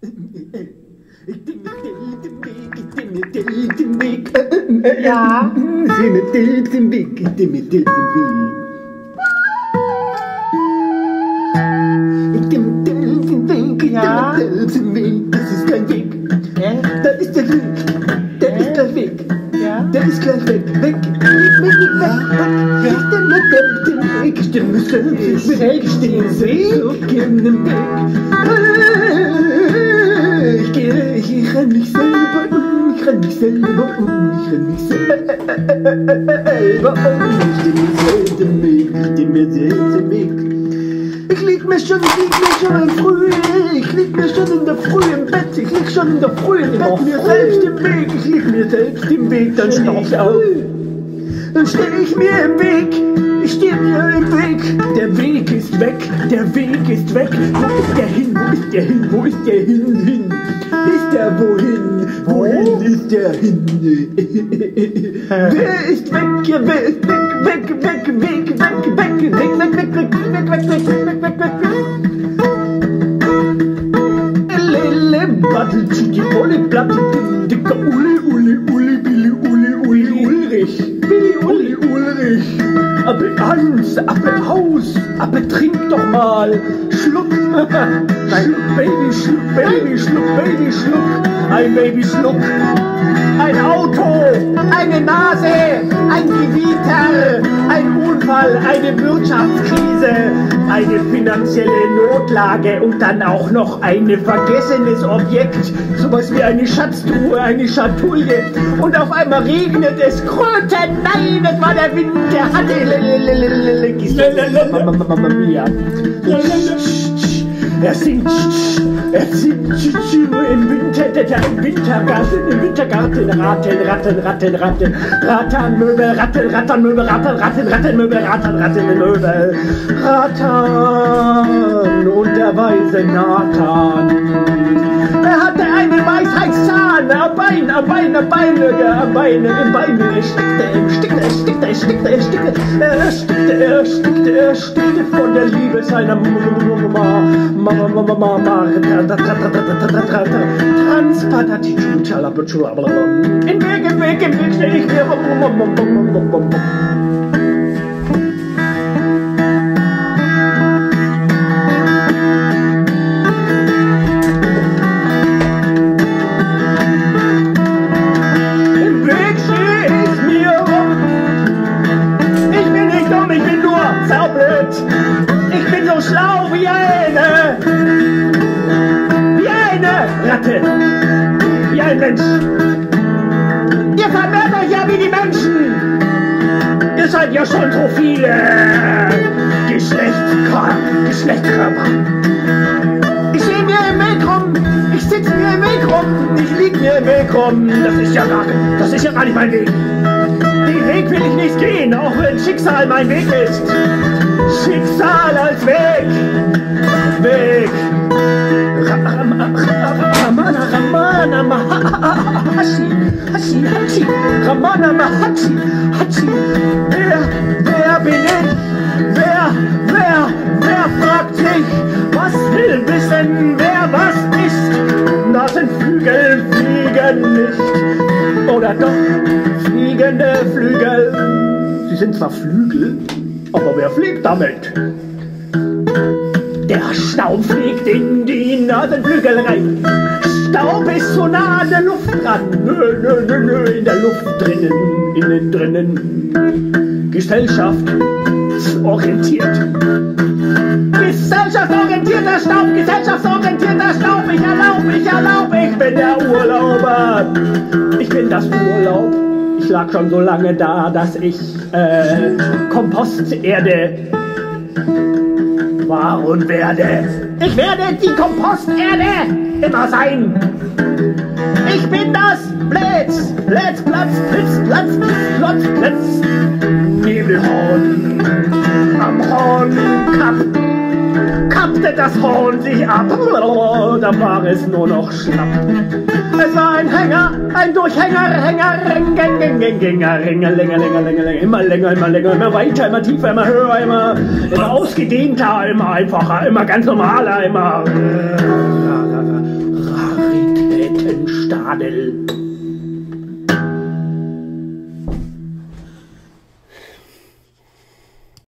Ja. Ja. Das ist kein Weg. Da ist der Weg. Der ist gleich weg. Ja. Der ist gleich weg. Weg. Ich stimme selbst. Ich stimme selbst. Ich renn mich selber um. Ich renn mich selber um. Ich renn mich selber um. Ich stimme selbst im Weg. Ich stimme selbst im Weg. Ich lieg mir schon im Früh, ich lieg mir schon in der Früh im Bett, ich lieg schon in der Früh im Bett, mir selbst im Weg, ich lieg mir selbst im Weg, dann steh ich auf. Dann steh ich mir im Weg, ich steh mir im Weg, der Weg ist weg, der Weg ist weg, wo ist der hin, wo ist der hin, wo ist der hin, ist der wohin, wohin ist der hin? Wer ist weg, ja, wer ist weg, weg, weg, weg, weg, weg, weg, weg, weg, weg, weg, weg, weg, weg, weg, weg. Battle, Chiki, Olli, Platte, dicker Uli, Uli, Uli, Billy, Uli, Uli, Ulrich, Billy, Uli, Ulrich. Aber Hans, aber aus, aber trink doch mal, schluck, Baby, schluck, Baby, schluck, Baby, schluck, ein Baby, schluck, ein Auto, eine Nase, ein Gewitter, ein Unfall, eine Wirtschaftskrise, eine finanzielle Notlage und dann auch noch ein vergessenes Objekt, sowas wie eine Schatztruhe, eine Schatulle und auf einmal regnet es Kröten, nein, es war der Wind, der hatte Mamma mia. Er singt im Wintergarten, Rattenmöbel, Rattenmöbel, Rattenmöbel, Rattenmöbel, Rattan und der weise Nathan. Er hatte einen Weisheitszahn, am Bein, er erstickte von der Liebe seiner Mama. Im Weg steh ich mir. Ich bin so schlau wie eine Ratte, wie ein Mensch. Ihr vermehrt euch ja wie die Menschen. Ihr seid ja schon so viele Geschlechtskörper. Ich stehe mir im Weg rum, ich sitze mir im Weg rum, ich lieg mir im Weg rum. Das ist ja gar nicht mein Weg. Den Weg will ich nicht gehen, auch wenn Schicksal mein Weg ist. Schicksal als Weg. Ramana Mahachi. Wer bin ich? Wer fragt sich? Was will wissen, wer was ist? Nasenflügel fliegen nicht. Oder doch fliegende Flügel. Sie sind zwar Flügel, aber wer fliegt damit? Der Staub fliegt in die Nasenflügel rein. Staub ist so nah an der Luft dran. Nö, in der Luft drinnen, innen drinnen. Gesellschaftsorientierter Staub, gesellschaftsorientierter Staub. Ich erlaube, ich bin der Urlauber. Ich bin das Urlaub. Ich lag schon so lange da, dass ich Komposterde war und werde. Ich werde die Komposterde immer sein. Ich bin das Platz, Nebelhorn. Am Horn kappte das Horn sich ab. Da war es nur noch schlapp. Es war ein Hänger, ein Durchhänger, länger, immer länger, immer weiter, immer tiefer, immer höher, immer ausgedehnter, immer einfacher, immer ganz normaler, immer